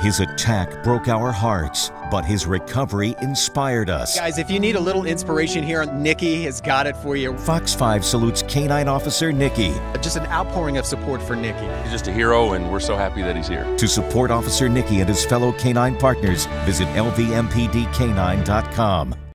His attack broke our hearts, but his recovery inspired us. Guys, if you need a little inspiration here, Nicky has got it for you. Fox 5 salutes K-9 officer Nicky. Just an outpouring of support for Nicky. He's just a hero, and we're so happy that he's here. To support Officer Nicky and his fellow K-9 partners, visit lvmpdk9.com.